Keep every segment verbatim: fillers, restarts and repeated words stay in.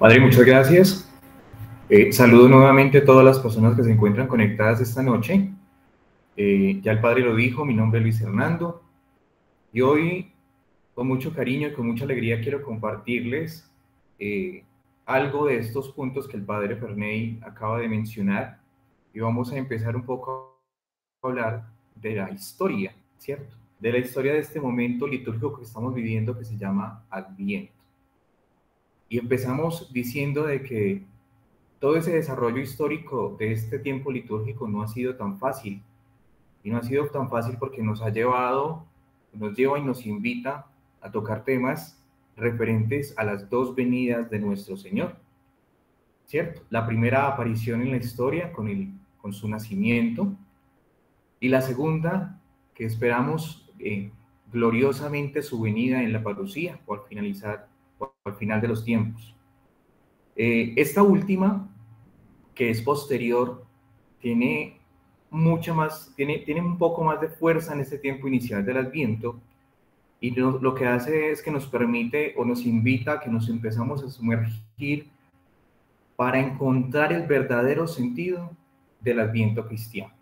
Padre, muchas gracias. Eh, saludo nuevamente a todas las personas que se encuentran conectadas esta noche. Eh, ya el Padre lo dijo, mi nombre es Luis Hernando. Y hoy, con mucho cariño y con mucha alegría, quiero compartirles eh, algo de estos puntos que el Padre Ferney acaba de mencionar. Y vamos a empezar un poco a hablar de la historia, ¿cierto? De la historia de este momento litúrgico que estamos viviendo que se llama Adviento. Y empezamos diciendo de que todo ese desarrollo histórico de este tiempo litúrgico no ha sido tan fácil. Y no ha sido tan fácil porque nos ha llevado, nos lleva y nos invita a tocar temas referentes a las dos venidas de nuestro Señor, ¿cierto? La primera aparición en la historia con, el, con su nacimiento, y la segunda, que esperamos eh, gloriosamente su venida en la parucía, o al finalizar, o al final de los tiempos. Eh, esta última, que es posterior, tiene mucha más, tiene, tiene un poco más de fuerza en este tiempo inicial del Adviento, y no, lo que hace es que nos permite o nos invita a que nos empezamos a sumergir para encontrar el verdadero sentido del Adviento cristiano.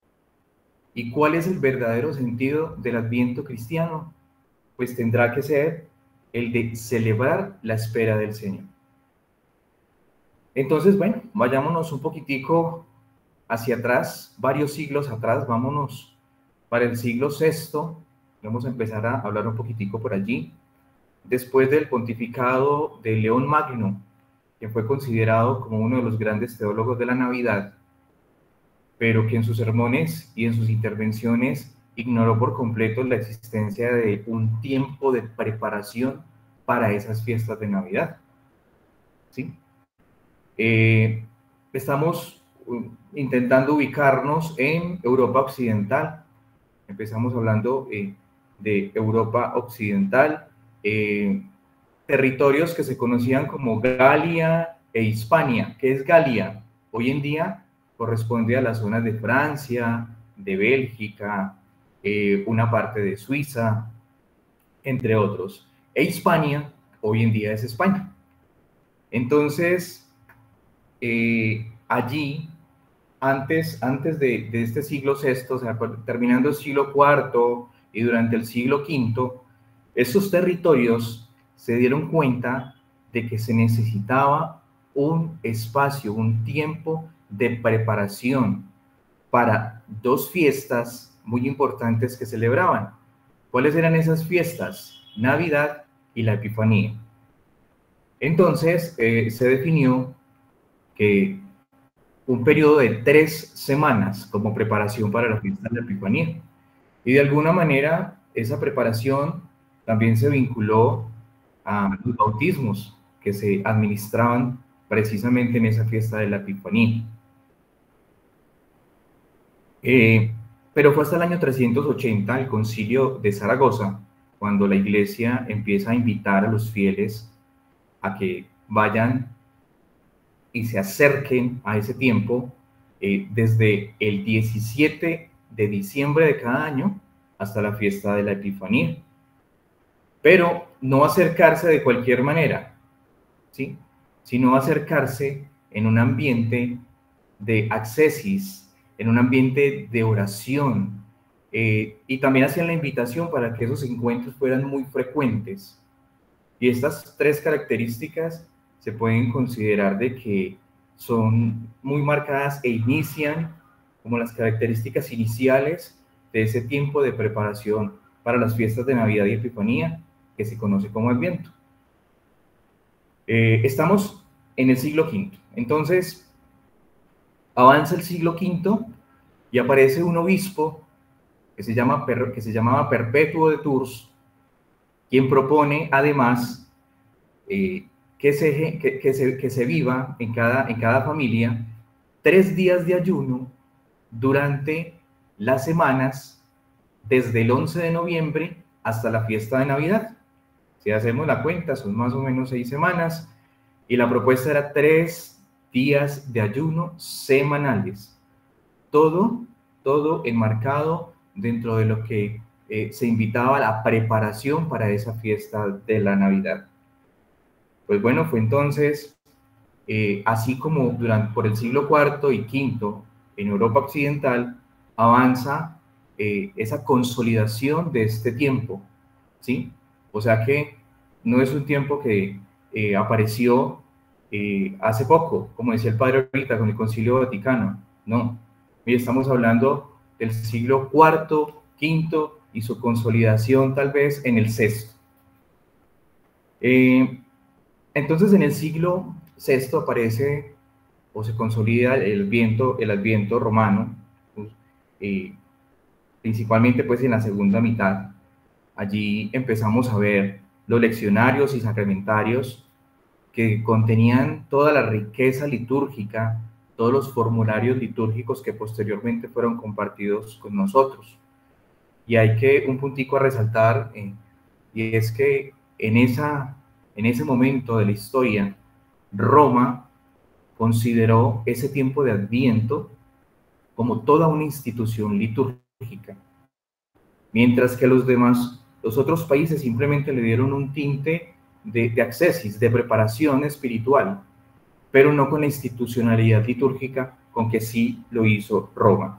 ¿Y cuál es el verdadero sentido del Adviento cristiano? Pues tendrá que ser el de celebrar la espera del Señor. Entonces, bueno, vayámonos un poquitico hacia atrás, varios siglos atrás, vámonos para el siglo sexto, vamos a empezar a hablar un poquitico por allí, después del pontificado de León Magno, que fue considerado como uno de los grandes teólogos de la Navidad, pero que en sus sermones y en sus intervenciones ignoró por completo la existencia de un tiempo de preparación para esas fiestas de Navidad, ¿sí? Eh, estamos intentando ubicarnos en Europa Occidental. Empezamos hablando eh, de Europa Occidental, eh, territorios que se conocían como Galia e Hispania. ¿Qué es Galia? Hoy en día corresponde a las zonas de Francia, de Bélgica, eh, una parte de Suiza, entre otros. E Hispania hoy en día es España. Entonces, eh, allí, antes, antes de, de este siglo sexto, o sea, terminando el siglo cuarto y durante el siglo quinto, esos territorios se dieron cuenta de que se necesitaba un espacio, un tiempo de preparación para dos fiestas muy importantes que celebraban. ¿Cuáles eran esas fiestas? Navidad y la Epifanía. Entonces, eh, se definió que un periodo de tres semanas como preparación para la fiesta de la Epifanía. Y de alguna manera, esa preparación también se vinculó a los bautismos que se administraban precisamente en esa fiesta de la Epifanía. Eh, pero fue hasta el año trescientos ochenta, el concilio de Zaragoza, cuando la Iglesia empieza a invitar a los fieles a que vayan y se acerquen a ese tiempo eh, desde el diecisiete de diciembre de cada año hasta la fiesta de la Epifanía. Pero no acercarse de cualquier manera, ¿sí? Sino acercarse en un ambiente de accesis, en un ambiente de oración, eh, y también hacían la invitación para que esos encuentros fueran muy frecuentes. Y estas tres características se pueden considerar de que son muy marcadas e inician como las características iniciales de ese tiempo de preparación para las fiestas de Navidad y Epifanía, que se conoce como Adviento. Eh, estamos en el siglo quinto. Entonces, avanza el siglo quinto y aparece un obispo que se, llama, que se llamaba Perpetuo de Tours, quien propone además eh, que, se, que, que, se, que se viva en cada, en cada familia tres días de ayuno durante las semanas desde el once de noviembre hasta la fiesta de Navidad. Si hacemos la cuenta, son más o menos seis semanas, y la propuesta era tres días de ayuno semanales. Todo, todo enmarcado dentro de lo que eh, se invitaba a la preparación para esa fiesta de la Navidad. Pues bueno, fue entonces eh, así como durante, por el siglo cuarto y quinto en Europa Occidental, avanza eh, esa consolidación de este tiempo, ¿sí? O sea que no es un tiempo que eh, apareció eh, hace poco, como decía el padre ahorita con el Concilio Vaticano, no. Mire, estamos hablando del siglo cuarto, quinto y su consolidación tal vez en el sexto. Eh, entonces en el siglo sexto aparece o se consolida el viento, el adviento romano, pues, eh, principalmente pues en la segunda mitad. Allí empezamos a ver los leccionarios y sacramentarios que contenían toda la riqueza litúrgica, todos los formularios litúrgicos que posteriormente fueron compartidos con nosotros. Y hay que un puntico a resaltar, eh, y es que en, esa, en ese momento de la historia, Roma consideró ese tiempo de Adviento como toda una institución litúrgica, mientras que los demás, los otros países simplemente le dieron un tinte de, de accesis, de preparación espiritual, pero no con la institucionalidad litúrgica con que sí lo hizo Roma.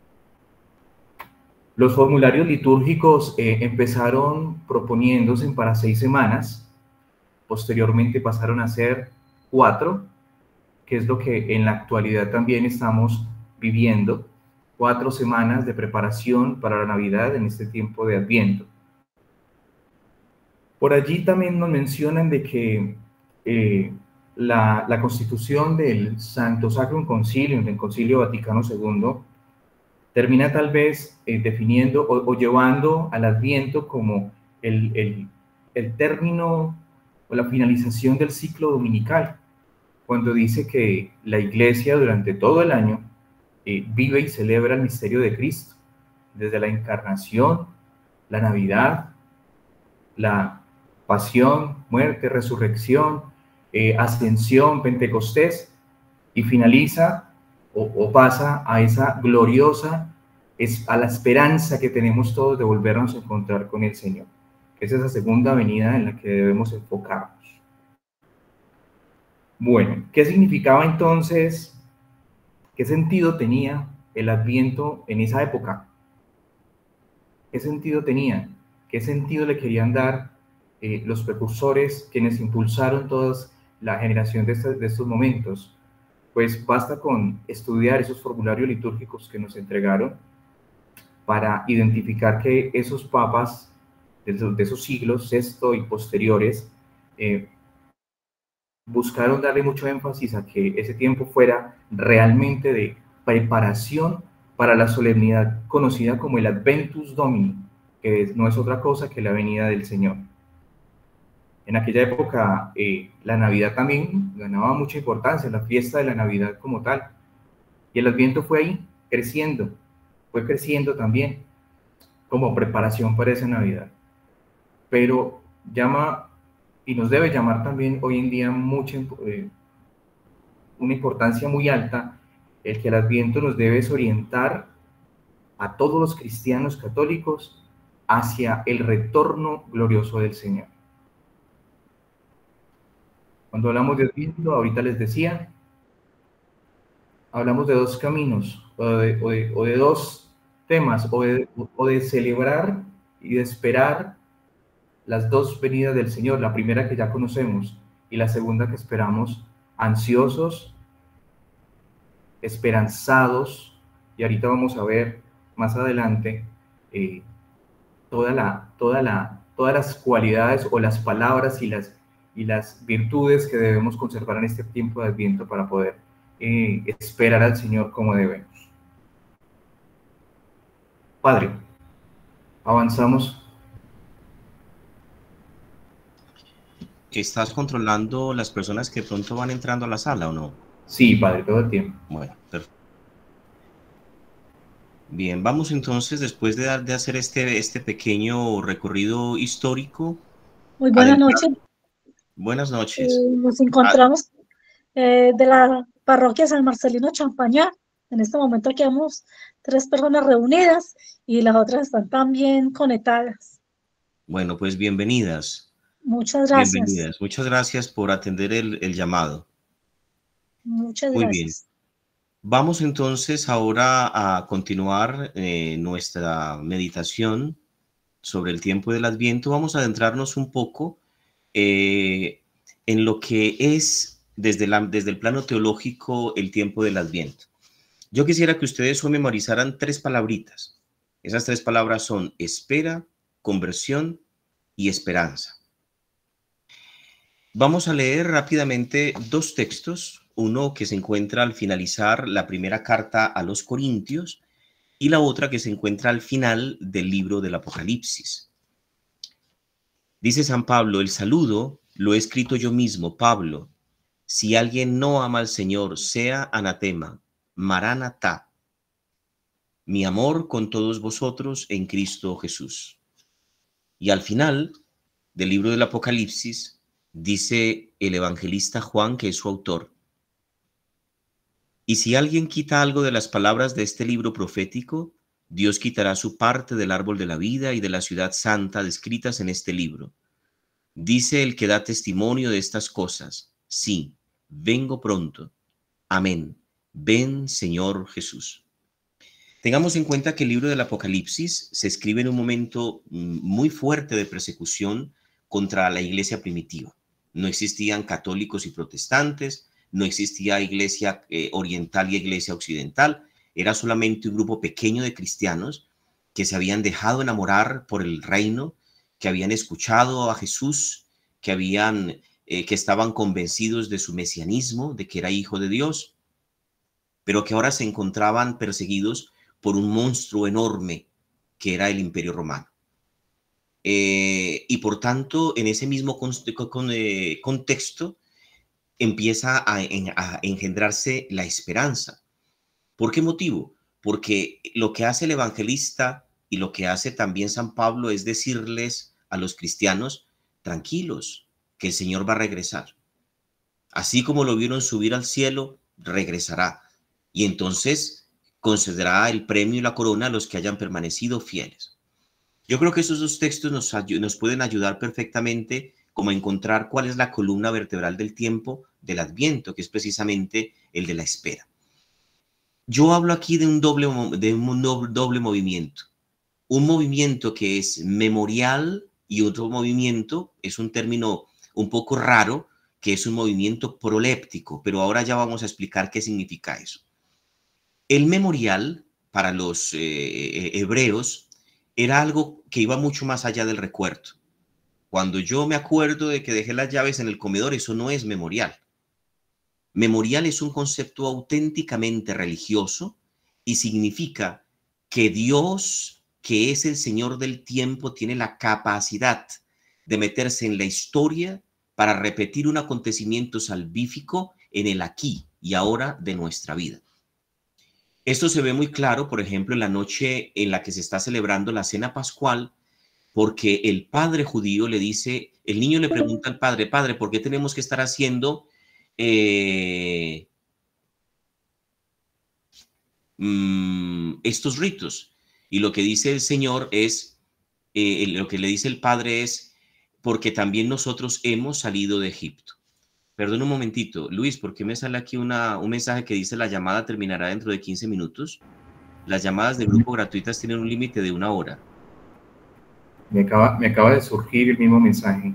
Los formularios litúrgicos eh, empezaron proponiéndose para seis semanas, posteriormente pasaron a ser cuatro, que es lo que en la actualidad también estamos viviendo, cuatro semanas de preparación para la Navidad en este tiempo de Adviento. Por allí también nos mencionan de que eh, la, la constitución del Santo Sacrum Concilium, del Concilio Vaticano segundo, termina tal vez eh, definiendo o, o llevando al Adviento como el, el, el término o la finalización del ciclo dominical, cuando dice que la Iglesia durante todo el año eh, vive y celebra el misterio de Cristo, desde la encarnación, la Navidad, la pasión, muerte, resurrección, eh, ascensión, Pentecostés, y finaliza o, o pasa a esa gloriosa, es a la esperanza que tenemos todos de volvernos a encontrar con el Señor. Es esa segunda venida en la que debemos enfocarnos. Bueno, ¿qué significaba entonces, qué sentido tenía el Adviento en esa época? ¿Qué sentido tenía? ¿Qué sentido le querían dar eh, los precursores, quienes impulsaron toda la generación de, esta, de estos momentos? Pues basta con estudiar esos formularios litúrgicos que nos entregaron para identificar que esos papas de esos, de esos siglos, sexto y posteriores, eh, buscaron darle mucho énfasis a que ese tiempo fuera realmente de preparación para la solemnidad conocida como el Adventus Domini, que no es otra cosa que la venida del Señor. En aquella época, eh, la Navidad también ganaba mucha importancia, la fiesta de la Navidad como tal. Y el Adviento fue ahí, creciendo, fue creciendo también, como preparación para esa Navidad. Pero llama, y nos debe llamar también hoy en día mucha, eh, una importancia muy alta, el que el Adviento nos debe orientar a todos los cristianos católicos hacia el retorno glorioso del Señor. Cuando hablamos de Adviento, ahorita les decía, hablamos de dos caminos, o de, o de, o de dos temas, o de, o de celebrar y de esperar las dos venidas del Señor, la primera que ya conocemos y la segunda que esperamos, ansiosos, esperanzados, y ahorita vamos a ver más adelante eh, toda la, toda la, todas las cualidades o las palabras y las, y las virtudes que debemos conservar en este tiempo de Adviento para poder eh, esperar al Señor como debemos. Padre, avanzamos. ¿Estás controlando las personas que pronto van entrando a la sala o no? Sí, Padre, todo el tiempo. Bueno, perfecto. Bien, vamos entonces, después de, dar, de hacer este, este pequeño recorrido histórico. Muy buenas noches. Buenas noches. Eh, nos encontramos eh, de la parroquia San Marcelino Champañá. En este momento aquí vemos tres personas reunidas y las otras están también conectadas. Bueno, pues bienvenidas. Muchas gracias. Bienvenidas. Muchas gracias por atender el, el llamado. Muchas Muy bien. gracias. Vamos entonces ahora a continuar eh, nuestra meditación sobre el tiempo del Adviento. Vamos a adentrarnos un poco eh, en lo que es desde, la, desde el plano teológico el tiempo del Adviento. Yo quisiera que ustedes hoy memorizaran tres palabritas. Esas tres palabras son espera, conversión y esperanza. Vamos a leer rápidamente dos textos, uno que se encuentra al finalizar la primera carta a los Corintios y la otra que se encuentra al final del libro del Apocalipsis. Dice San Pablo, el saludo lo he escrito yo mismo, Pablo. Si alguien no ama al Señor, sea anatema, maranatá. Mi amor con todos vosotros en Cristo Jesús. Y al final del libro del Apocalipsis, dice el evangelista Juan, que es su autor, y si alguien quita algo de las palabras de este libro profético, Dios quitará su parte del árbol de la vida y de la ciudad santa descritas en este libro. Dice el que da testimonio de estas cosas, sí, vengo pronto. Amén. Ven, Señor Jesús. Tengamos en cuenta que el libro del Apocalipsis se escribe en un momento muy fuerte de persecución contra la iglesia primitiva. No existían católicos y protestantes, no existía iglesia eh, oriental y iglesia occidental, era solamente un grupo pequeño de cristianos que se habían dejado enamorar por el reino, que habían escuchado a Jesús, que, habían, eh, que estaban convencidos de su mesianismo, de que era hijo de Dios, pero que ahora se encontraban perseguidos por un monstruo enorme que era el Imperio Romano. Eh, y por tanto, en ese mismo con, con, eh, contexto empieza a, en, a engendrarse la esperanza. ¿Por qué motivo? Porque lo que hace el evangelista y lo que hace también San Pablo es decirles a los cristianos, tranquilos, que el Señor va a regresar. Así como lo vieron subir al cielo, regresará. Y entonces concederá el premio y la corona a los que hayan permanecido fieles. Yo creo que esos dos textos nos, nos pueden ayudar perfectamente como a encontrar cuál es la columna vertebral del tiempo del Adviento, que es precisamente el de la espera. Yo hablo aquí de un doble, de un doble movimiento. Un movimiento que es memorial y otro movimiento, es un término un poco raro, que es un movimiento proléptico, pero ahora ya vamos a explicar qué significa eso. El memorial, para los eh, hebreos, era algo que iba mucho más allá del recuerdo. Cuando yo me acuerdo de que dejé las llaves en el comedor, eso no es memorial. Memorial es un concepto auténticamente religioso y significa que Dios, que es el Señor del tiempo, tiene la capacidad de meterse en la historia para repetir un acontecimiento salvífico en el aquí y ahora de nuestra vida. Esto se ve muy claro, por ejemplo, en la noche en la que se está celebrando la cena pascual, porque el padre judío le dice, el niño le pregunta al padre, padre, ¿por qué tenemos que estar haciendo eh, mm, estos ritos? Y lo que dice el Señor es, eh, lo que le dice el padre es, porque también nosotros hemos salido de Egipto. Perdón un momentito, Luis, ¿por qué me sale aquí una, un mensaje que dice la llamada terminará dentro de quince minutos? Las llamadas de grupo gratuitas tienen un límite de una hora. Me acaba, me acaba de surgir el mismo mensaje.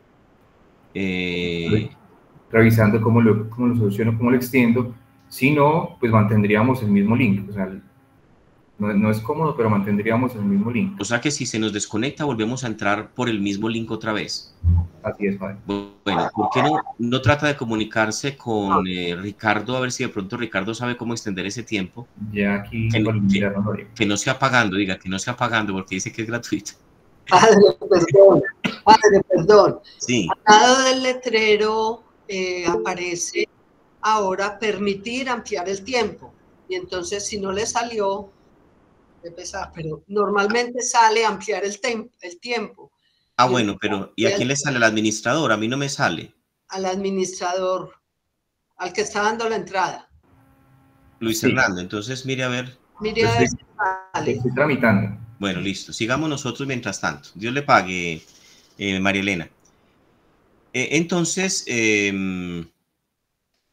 Eh... Revisando cómo lo, cómo lo soluciono, cómo lo extiendo. Si no, pues mantendríamos el mismo link. O sea, no, no es cómodo, pero mantendríamos el mismo link. O sea que si se nos desconecta, volvemos a entrar por el mismo link otra vez. Así es, padre. Bueno, ¿por qué no, no trata de comunicarse con eh, Ricardo? A ver si de pronto Ricardo sabe cómo extender ese tiempo. Ya aquí, que, que, que, que no sea pagando, diga que no sea pagando, porque dice que es gratuito. Padre, perdón, padre, perdón. Sí. Al lado del letrero eh, aparece ahora permitir ampliar el tiempo. Y entonces, si no le salió, de pesar, pero normalmente sale ampliar el, el tiempo. Ah, y bueno, pero ¿y a quién le sale? Al administrador, a mí no me sale. Al administrador, al que está dando la entrada. Luis sí. Hernando, entonces mire a ver. Mire a ver si sale. Estoy tramitando. Bueno, listo. Sigamos nosotros mientras tanto. Dios le pague, eh, María Elena. Eh, entonces, eh,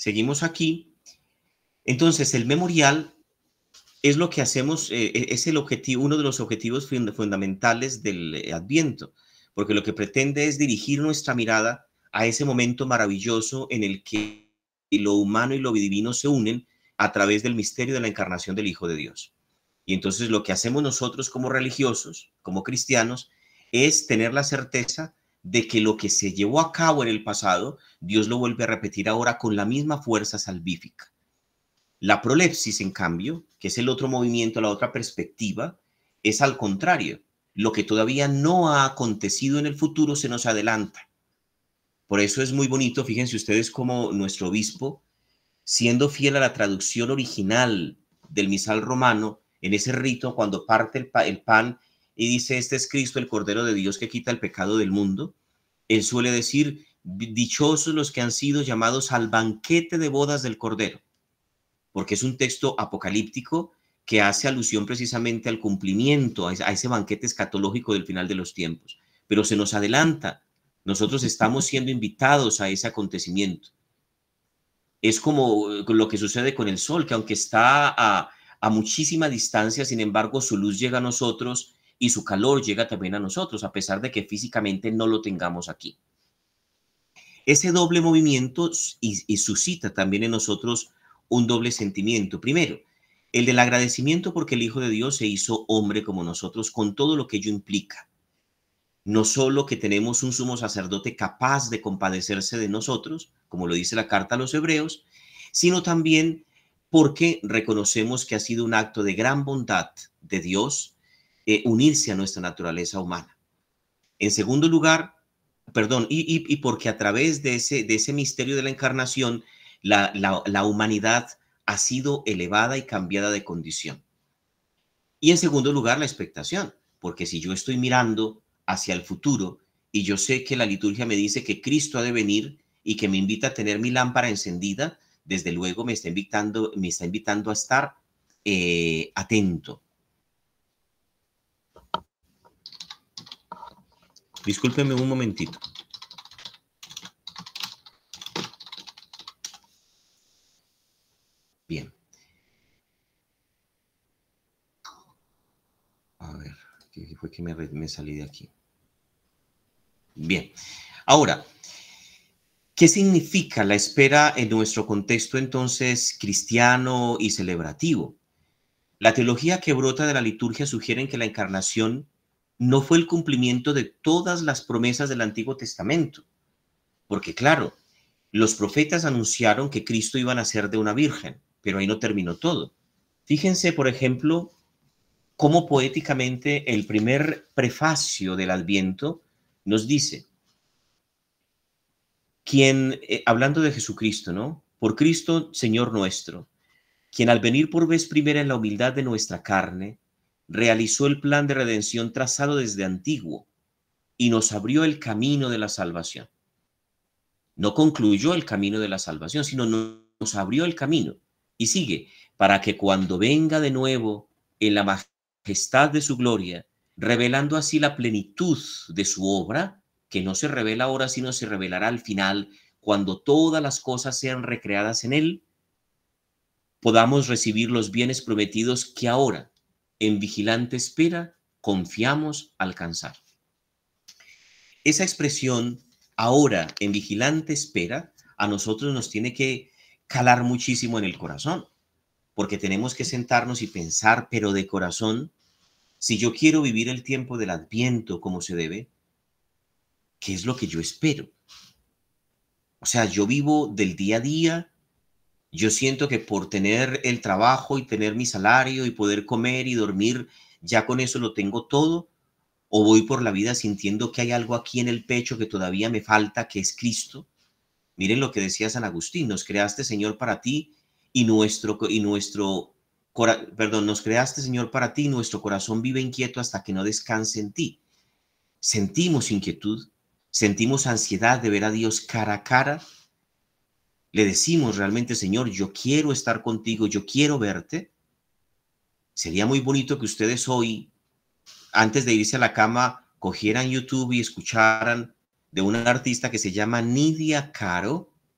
Seguimos aquí. Entonces, el memorial es lo que hacemos, eh, es el objetivo, uno de los objetivos fundamentales del Adviento, porque lo que pretende es dirigir nuestra mirada a ese momento maravilloso en el que lo humano y lo divino se unen a través del misterio de la encarnación del Hijo de Dios. Y entonces lo que hacemos nosotros como religiosos, como cristianos, es tener la certeza de que lo que se llevó a cabo en el pasado, Dios lo vuelve a repetir ahora con la misma fuerza salvífica. La prolepsis, en cambio, que es el otro movimiento, la otra perspectiva, es al contrario. Lo que todavía no ha acontecido en el futuro se nos adelanta. Por eso es muy bonito, fíjense ustedes cómo nuestro obispo, siendo fiel a la traducción original del misal romano, en ese rito, cuando parte el, pa el pan y dice, este es Cristo, el Cordero de Dios que quita el pecado del mundo, él suele decir, dichosos los que han sido llamados al banquete de bodas del Cordero, porque es un texto apocalíptico que hace alusión precisamente al cumplimiento, a ese banquete escatológico del final de los tiempos. Pero se nos adelanta, nosotros estamos siendo invitados a ese acontecimiento. Es como lo que sucede con el sol, que aunque está a, a muchísima distancia, sin embargo, su luz llega a nosotros y su calor llega también a nosotros, a pesar de que físicamente no lo tengamos aquí. Ese doble movimiento y, y suscita también en nosotros un doble sentimiento. Primero, el del agradecimiento porque el Hijo de Dios se hizo hombre como nosotros, con todo lo que ello implica. No solo que tenemos un sumo sacerdote capaz de compadecerse de nosotros, como lo dice la carta a los hebreos, sino también porque reconocemos que ha sido un acto de gran bondad de Dios eh, unirse a nuestra naturaleza humana. En segundo lugar, perdón, y, y, y porque a través de ese, de ese misterio de la encarnación, la, la, la humanidad ha sido elevada y cambiada de condición. Y en segundo lugar, la expectación, porque si yo estoy mirando hacia el futuro y yo sé que la liturgia me dice que Cristo ha de venir y que me invita a tener mi lámpara encendida, desde luego me está invitando, me está invitando a estar eh, atento. Discúlpenme un momentito. Bien. A ver, ¿qué fue que me, me salí de aquí? Bien. Ahora, ¿qué significa la espera en nuestro contexto entonces cristiano y celebrativo? La teología que brota de la liturgia sugiere que la encarnación no fue el cumplimiento de todas las promesas del Antiguo Testamento, porque claro, los profetas anunciaron que Cristo iba a nacer de una virgen, pero ahí no terminó todo. Fíjense, por ejemplo, cómo poéticamente el primer prefacio del Adviento nos dice, quien, eh, hablando de Jesucristo, ¿no? Por Cristo, Señor nuestro, quien al venir por vez primera en la humildad de nuestra carne, realizó el plan de redención trazado desde antiguo y nos abrió el camino de la salvación. No concluyó el camino de la salvación, sino nos abrió el camino. Y sigue, para que cuando venga de nuevo en la majestad de su gloria, revelando así la plenitud de su obra, que no se revela ahora, sino se revelará al final, cuando todas las cosas sean recreadas en él, podamos recibir los bienes prometidos que ahora, en vigilante espera, confiamos alcanzar. Esa expresión, ahora en vigilante espera, a nosotros nos tiene que calar muchísimo en el corazón, porque tenemos que sentarnos y pensar, pero de corazón, si yo quiero vivir el tiempo del Adviento como se debe, ¿qué es lo que yo espero? O sea, yo vivo del día a día, yo siento que por tener el trabajo y tener mi salario y poder comer y dormir, ya con eso lo tengo todo, o voy por la vida sintiendo que hay algo aquí en el pecho que todavía me falta, que es Cristo. Miren lo que decía San Agustín, nos creaste, Señor, para ti y nuestro, y nuestro, perdón, nos creaste, Señor, para ti y nuestro corazón vive inquieto hasta que no descanse en ti. Sentimos inquietud, sentimos ansiedad de ver a Dios cara a cara. Le decimos realmente, Señor, yo quiero estar contigo, yo quiero verte. Sería muy bonito que ustedes hoy, antes de irse a la cama, cogieran YouTube y escucharan de una artista que se llama Nidia Caro,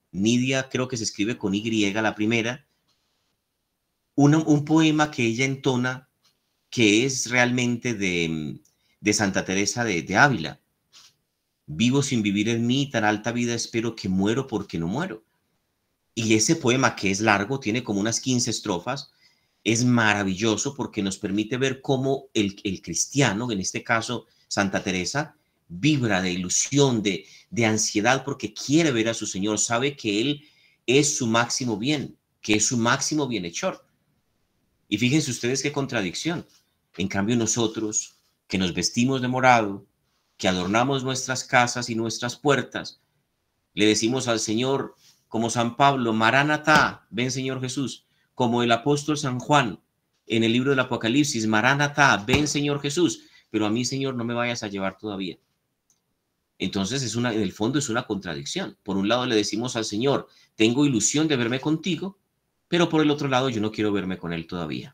Nidia, creo que se escribe con Y la primera, una, un poema que ella entona que es realmente de, de Santa Teresa de, de Ávila. Vivo sin vivir en mí, tan alta vida espero que muero porque no muero. Y ese poema, que es largo, tiene como unas quince estrofas, es maravilloso porque nos permite ver cómo el, el cristiano, en este caso Santa Teresa, vibra de ilusión, de, de ansiedad, porque quiere ver a su Señor, sabe que Él es su máximo bien, que es su máximo bienhechor. Y fíjense ustedes qué contradicción. En cambio nosotros, que nos vestimos de morado, que adornamos nuestras casas y nuestras puertas, le decimos al Señor, como San Pablo, Maranatá, ven Señor Jesús, como el apóstol San Juan en el libro del Apocalipsis, Maranatá, ven Señor Jesús, pero a mí, Señor, no me vayas a llevar todavía. Entonces, es una, en el fondo es una contradicción. Por un lado le decimos al Señor, tengo ilusión de verme contigo, pero por el otro lado yo no quiero verme con Él todavía.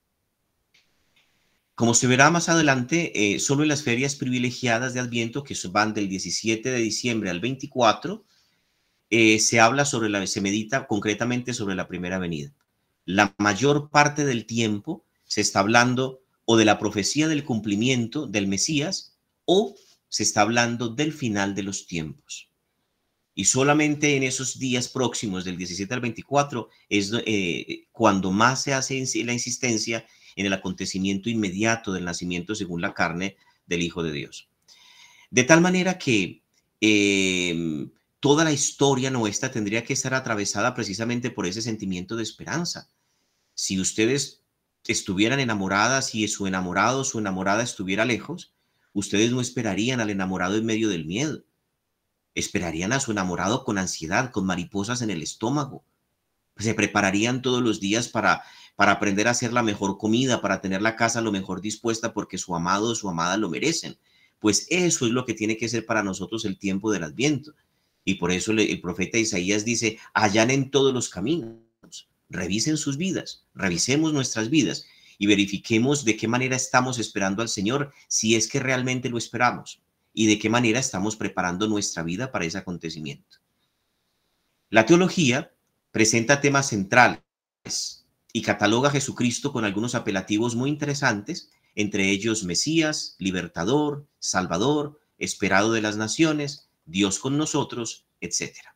Como se verá más adelante, eh, solo en las ferias privilegiadas de Adviento, que van del diecisiete de diciembre al veinticuatro, eh, se habla sobre la, se medita concretamente sobre la primera venida. La mayor parte del tiempo se está hablando o de la profecía del cumplimiento del Mesías o se está hablando del final de los tiempos. Y solamente en esos días próximos del diecisiete al veinticuatro es eh, cuando más se hace la insistencia en el acontecimiento inmediato del nacimiento según la carne del Hijo de Dios. De tal manera que eh, toda la historia nuestra tendría que estar atravesada precisamente por ese sentimiento de esperanza. Si ustedes estuvieran enamoradas y su enamorado o su enamorada estuviera lejos, ustedes no esperarían al enamorado en medio del miedo. Esperarían a su enamorado con ansiedad, con mariposas en el estómago. Se prepararían todos los días para, para aprender a hacer la mejor comida, para tener la casa lo mejor dispuesta porque su amado o su amada lo merecen. Pues eso es lo que tiene que ser para nosotros el tiempo del Adviento. Y por eso el profeta Isaías dice, allanen todos los caminos, revisen sus vidas, revisemos nuestras vidas y verifiquemos de qué manera estamos esperando al Señor, si es que realmente lo esperamos, y de qué manera estamos preparando nuestra vida para ese acontecimiento. La teología presenta temas centrales y cataloga a Jesucristo con algunos apelativos muy interesantes, entre ellos Mesías, Libertador, Salvador, esperado de las naciones, Dios con nosotros, etcétera.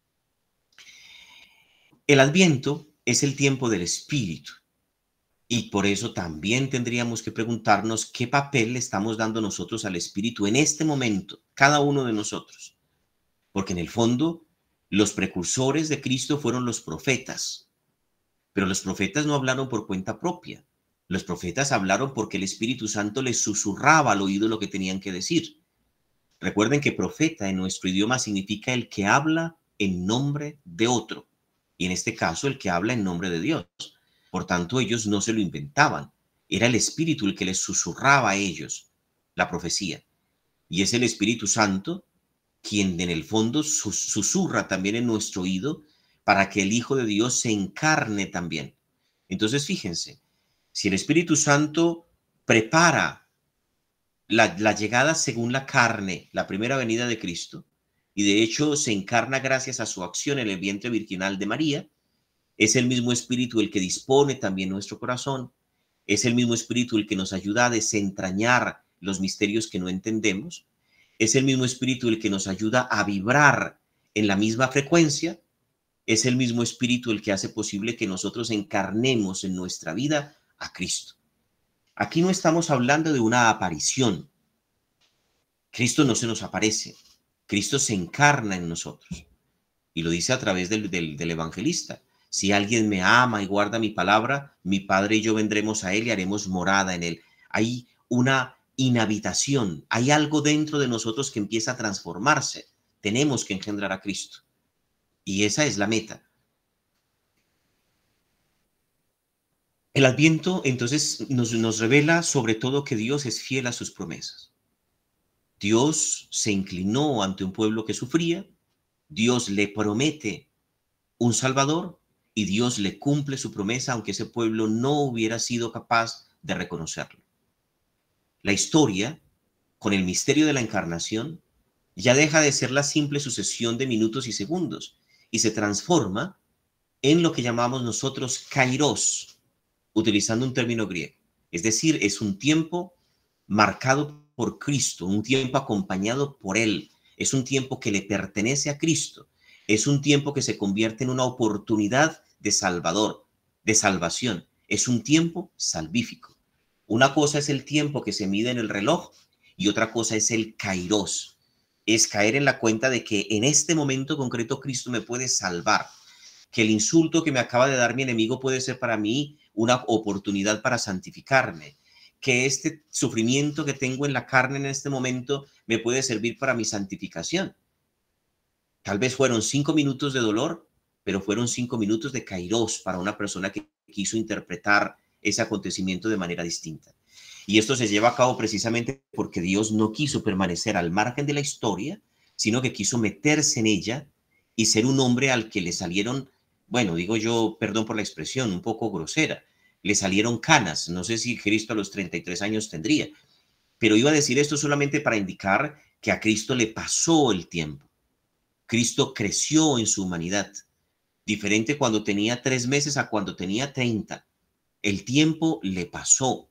El Adviento es el tiempo del Espíritu y por eso también tendríamos que preguntarnos qué papel le estamos dando nosotros al Espíritu en este momento, cada uno de nosotros. Porque en el fondo, los precursores de Cristo fueron los profetas, pero los profetas no hablaron por cuenta propia. Los profetas hablaron porque el Espíritu Santo les susurraba al oído lo que tenían que decir. Recuerden que profeta en nuestro idioma significa el que habla en nombre de otro, y en este caso el que habla en nombre de Dios. Por tanto, ellos no se lo inventaban. Era el Espíritu el que les susurraba a ellos la profecía. Y es el Espíritu Santo quien en el fondo susurra también en nuestro oído para que el Hijo de Dios se encarne también. Entonces, fíjense, si el Espíritu Santo prepara La, la llegada según la carne, la primera venida de Cristo, y de hecho se encarna gracias a su acción en el vientre virginal de María, es el mismo Espíritu el que dispone también nuestro corazón, es el mismo Espíritu el que nos ayuda a desentrañar los misterios que no entendemos, es el mismo Espíritu el que nos ayuda a vibrar en la misma frecuencia, es el mismo Espíritu el que hace posible que nosotros encarnemos en nuestra vida a Cristo. Aquí no estamos hablando de una aparición. Cristo no se nos aparece. Cristo se encarna en nosotros. Y lo dice a través del, del, del evangelista. Si alguien me ama y guarda mi palabra, mi Padre y yo vendremos a él y haremos morada en él. Hay una inhabitación. Hay algo dentro de nosotros que empieza a transformarse. Tenemos que engendrar a Cristo. Y esa es la meta. El Adviento, entonces, nos, nos revela sobre todo que Dios es fiel a sus promesas. Dios se inclinó ante un pueblo que sufría, Dios le promete un Salvador y Dios le cumple su promesa, aunque ese pueblo no hubiera sido capaz de reconocerlo. La historia, con el misterio de la encarnación, ya deja de ser la simple sucesión de minutos y segundos y se transforma en lo que llamamos nosotros kairos, utilizando un término griego. Es decir, es un tiempo marcado por Cristo, un tiempo acompañado por Él. Es un tiempo que le pertenece a Cristo. Es un tiempo que se convierte en una oportunidad de salvador, de salvación. Es un tiempo salvífico. Una cosa es el tiempo que se mide en el reloj y otra cosa es el kairos. Es caer en la cuenta de que en este momento concreto Cristo me puede salvar, que el insulto que me acaba de dar mi enemigo puede ser para mí una oportunidad para santificarme, que este sufrimiento que tengo en la carne en este momento me puede servir para mi santificación. Tal vez fueron cinco minutos de dolor, pero fueron cinco minutos de kairos para una persona que quiso interpretar ese acontecimiento de manera distinta. Y esto se lleva a cabo precisamente porque Dios no quiso permanecer al margen de la historia, sino que quiso meterse en ella y ser un hombre al que le salieron, bueno, digo yo, perdón por la expresión, un poco grosera, le salieron canas. No sé si Cristo a los treinta y tres años tendría, pero iba a decir esto solamente para indicar que a Cristo le pasó el tiempo. Cristo creció en su humanidad, diferente cuando tenía tres meses a cuando tenía treinta. El tiempo le pasó.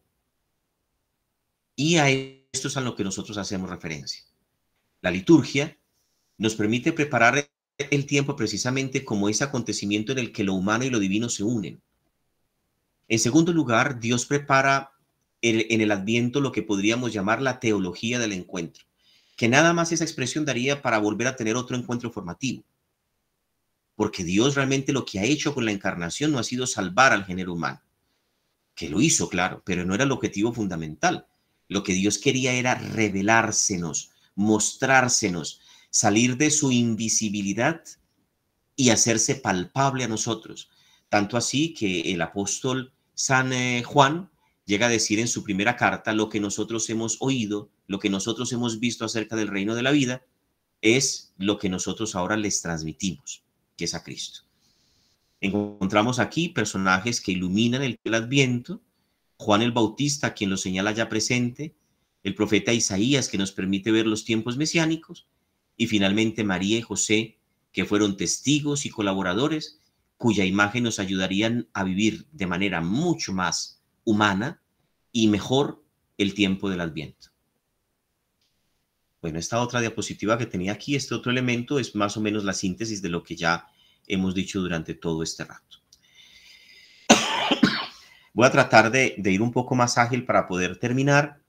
Y a esto es a lo que nosotros hacemos referencia. La liturgia nos permite preparar el tiempo precisamente como ese acontecimiento en el que lo humano y lo divino se unen. En segundo lugar, Dios prepara en el Adviento lo que podríamos llamar la teología del encuentro, que nada más esa expresión daría para volver a tener otro encuentro formativo. Porque Dios realmente lo que ha hecho con la encarnación no ha sido salvar al género humano, que lo hizo, claro, pero no era el objetivo fundamental. Lo que Dios quería era revelársenos, mostrársenos, salir de su invisibilidad y hacerse palpable a nosotros. Tanto así que el apóstol San eh, Juan llega a decir en su primera carta: lo que nosotros hemos oído, lo que nosotros hemos visto acerca del reino de la vida, es lo que nosotros ahora les transmitimos, que es a Cristo. Encontramos aquí personajes que iluminan el, el Adviento: Juan el Bautista, quien lo señala ya presente, el profeta Isaías, que nos permite ver los tiempos mesiánicos, y finalmente María y José, que fueron testigos y colaboradores, cuya imagen nos ayudarían a vivir de manera mucho más humana y mejor el tiempo del Adviento. Bueno, esta otra diapositiva que tenía aquí, este otro elemento, es más o menos la síntesis de lo que ya hemos dicho durante todo este rato. Voy a tratar de, de ir un poco más ágil para poder terminar.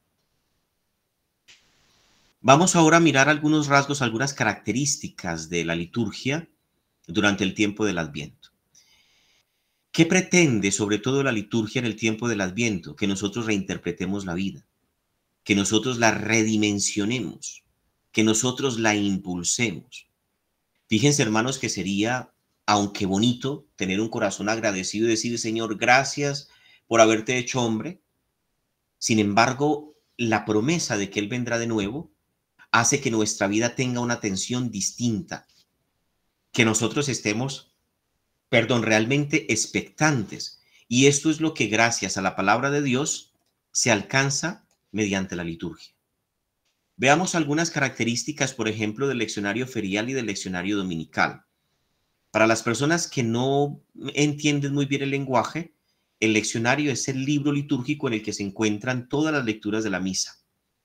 Vamos ahora a mirar algunos rasgos, algunas características de la liturgia durante el tiempo del Adviento. ¿Qué pretende sobre todo la liturgia en el tiempo del Adviento? Que nosotros reinterpretemos la vida, que nosotros la redimensionemos, que nosotros la impulsemos. Fíjense, hermanos, que sería, aunque bonito, tener un corazón agradecido y decir: Señor, gracias por haberte hecho hombre. Sin embargo, la promesa de que Él vendrá de nuevo hace que nuestra vida tenga una tensión distinta, que nosotros estemos, perdón, realmente expectantes. Y esto es lo que, gracias a la palabra de Dios, se alcanza mediante la liturgia. Veamos algunas características, por ejemplo, del leccionario ferial y del leccionario dominical. Para las personas que no entienden muy bien el lenguaje, el leccionario es el libro litúrgico en el que se encuentran todas las lecturas de la misa.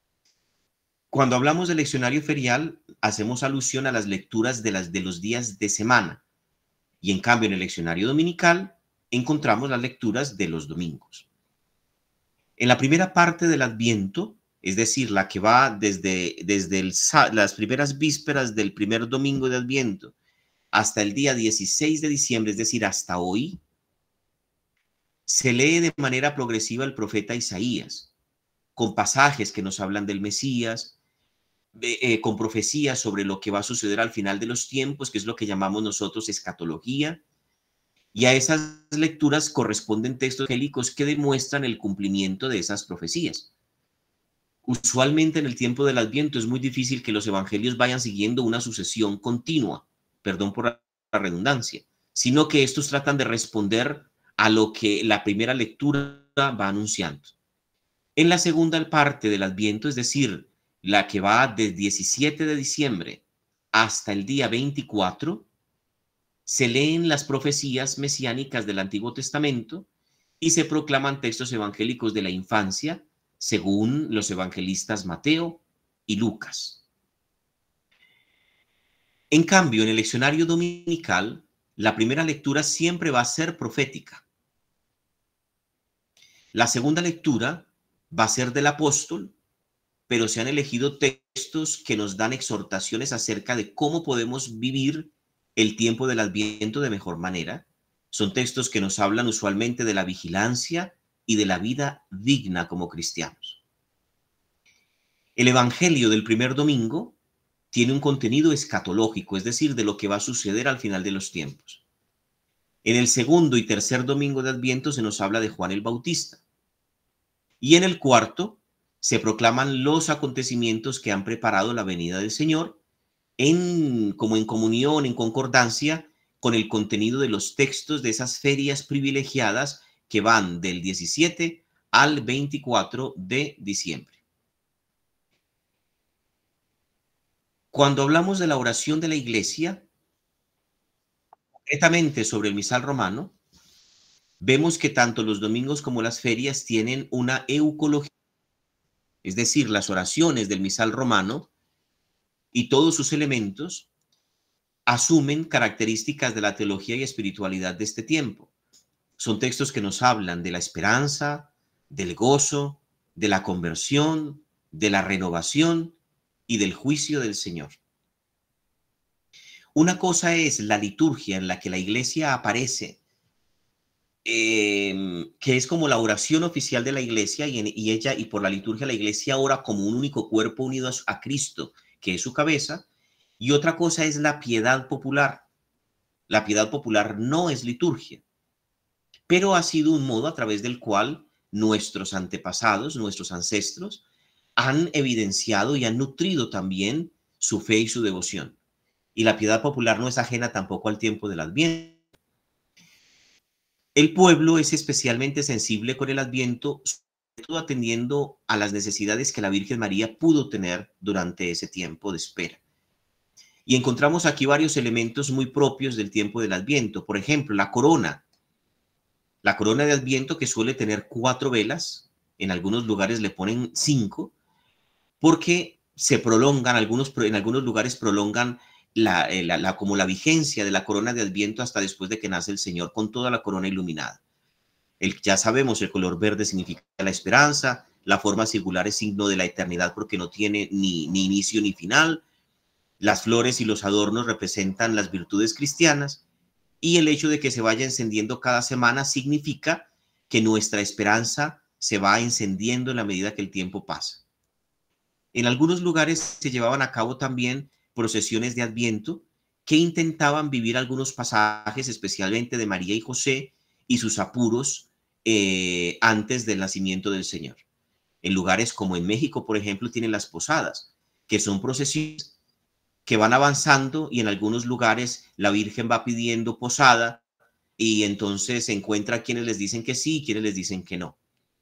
Cuando hablamos del leccionario ferial, hacemos alusión a las lecturas de, las, de los días de semana. Y en cambio, en el leccionario dominical, encontramos las lecturas de los domingos. En la primera parte del Adviento, es decir, la que va desde, desde el, las primeras vísperas del primer domingo de Adviento hasta el día dieciséis de diciembre, es decir, hasta hoy, se lee de manera progresiva el profeta Isaías, con pasajes que nos hablan del Mesías, eh, con profecías sobre lo que va a suceder al final de los tiempos, que es lo que llamamos nosotros escatología, y a esas lecturas corresponden textos angélicos que demuestran el cumplimiento de esas profecías. Usualmente en el tiempo del Adviento es muy difícil que los evangelios vayan siguiendo una sucesión continua, perdón por la redundancia, sino que estos tratan de responder a lo que la primera lectura va anunciando. En la segunda parte del Adviento, es decir, la que va del diecisiete de diciembre hasta el día veinticuatro, se leen las profecías mesiánicas del Antiguo Testamento y se proclaman textos evangélicos de la infancia, según los evangelistas Mateo y Lucas. En cambio, en el leccionario dominical, la primera lectura siempre va a ser profética. La segunda lectura va a ser del apóstol, pero se han elegido textos que nos dan exhortaciones acerca de cómo podemos vivir el tiempo del Adviento de mejor manera. Son textos que nos hablan usualmente de la vigilancia y de la vida digna como cristianos. El Evangelio del primer domingo tiene un contenido escatológico, es decir, de lo que va a suceder al final de los tiempos. En el segundo y tercer domingo de Adviento se nos habla de Juan el Bautista. Y en el cuarto se proclaman los acontecimientos que han preparado la venida del Señor, en, como en comunión, en concordancia con el contenido de los textos de esas ferias privilegiadas que van del diecisiete al veinticuatro de diciembre. Cuando hablamos de la oración de la Iglesia, concretamente sobre el misal romano, vemos que tanto los domingos como las ferias tienen una eucología, es decir, las oraciones del misal romano y todos sus elementos asumen características de la teología y espiritualidad de este tiempo. Son textos que nos hablan de la esperanza, del gozo, de la conversión, de la renovación y del juicio del Señor. Una cosa es la liturgia en la que la Iglesia aparece, eh, que es como la oración oficial de la Iglesia, y, en, y ella y por la liturgia la Iglesia ora como un único cuerpo unido a, a Cristo, que es su cabeza. Y otra cosa es la piedad popular. La piedad popular no es liturgia, pero ha sido un modo a través del cual nuestros antepasados, nuestros ancestros, han evidenciado y han nutrido también su fe y su devoción. Y la piedad popular no es ajena tampoco al tiempo del Adviento. El pueblo es especialmente sensible con el Adviento, sobre todo atendiendo a las necesidades que la Virgen María pudo tener durante ese tiempo de espera. Y encontramos aquí varios elementos muy propios del tiempo del Adviento. Por ejemplo, la corona. La corona de Adviento, que suele tener cuatro velas, en algunos lugares le ponen cinco, porque se prolongan, algunos, en algunos lugares prolongan la, la, la, como la vigencia de la corona de Adviento hasta después de que nace el Señor, con toda la corona iluminada. El, ya sabemos, el color verde significa la esperanza, la forma circular es signo de la eternidad porque no tiene ni, ni inicio ni final. Las flores y los adornos representan las virtudes cristianas, y el hecho de que se vaya encendiendo cada semana significa que nuestra esperanza se va encendiendo en la medida que el tiempo pasa. En algunos lugares se llevaban a cabo también procesiones de Adviento que intentaban vivir algunos pasajes, especialmente de María y José y sus apuros eh, antes del nacimiento del Señor. En lugares como en México, por ejemplo, tienen las posadas, que son procesiones que van avanzando, y en algunos lugares la Virgen va pidiendo posada y entonces se encuentra quienes les dicen que sí y quienes les dicen que no.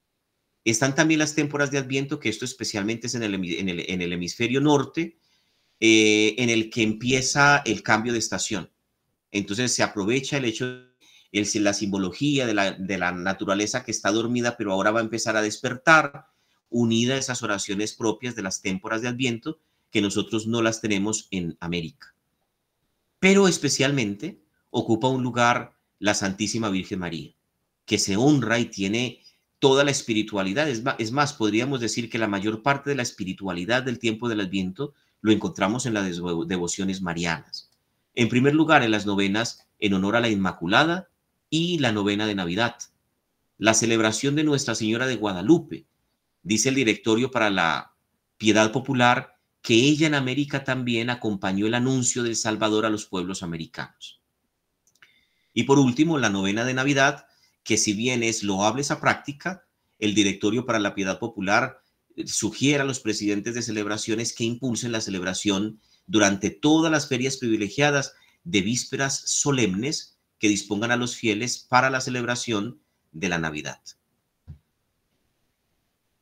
Están también las temporadas de Adviento, que esto especialmente es en el, en el, en el hemisferio norte, eh, en el que empieza el cambio de estación. Entonces se aprovecha el hecho, el, la simbología de la, de la naturaleza que está dormida, pero ahora va a empezar a despertar, unida a esas oraciones propias de las temporadas de Adviento, que nosotros no las tenemos en América. Pero especialmente ocupa un lugar la Santísima Virgen María, que se honra y tiene toda la espiritualidad. Es más, es más, podríamos decir que la mayor parte de la espiritualidad del tiempo del Adviento lo encontramos en las devociones marianas. En primer lugar, en las novenas en honor a la Inmaculada y la novena de Navidad. La celebración de Nuestra Señora de Guadalupe. Dice el Directorio para la Piedad Popular que ella en América también acompañó el anuncio del Salvador a los pueblos americanos. Y por último, la novena de Navidad, que si bien es loable esa práctica, el Directorio para la Piedad Popular sugiere a los presidentes de celebraciones que impulsen la celebración durante todas las ferias privilegiadas de vísperas solemnes que dispongan a los fieles para la celebración de la Navidad.